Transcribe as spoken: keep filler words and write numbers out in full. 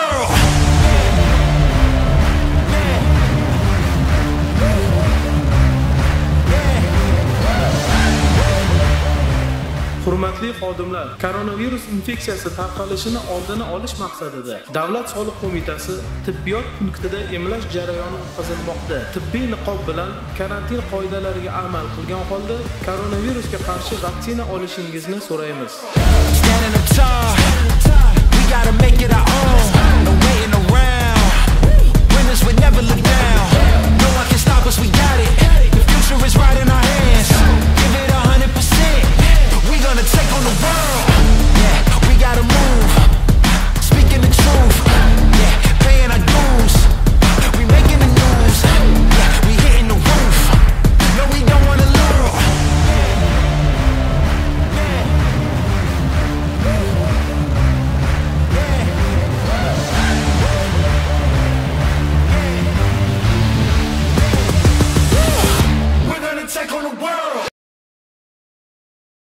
world. Hurmatli xodimlar, koronavirus infeksiyasi tarqalishini oldini olish maqsadida Davlat soliq qo'mitasi tibbiyot punktida emlash jarayoni o'tkazilmoqda. Tibbiy niqob bilan karantin qoidalariga amal qilgan holda koronavirusga qarshi vaksina olishingizni so'raymiz. Standing up tall, we gotta make it our own.